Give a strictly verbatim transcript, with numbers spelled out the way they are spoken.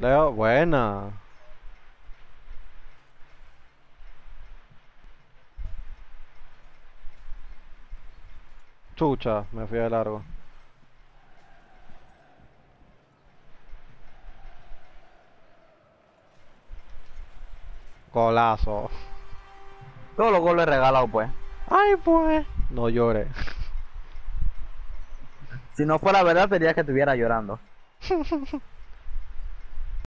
Leo, buena. Chucha, me fui de largo. Golazo. Todos los goles regalados, pues. Ay, pues. No llore. Si no fuera verdad, sería que estuviera llorando.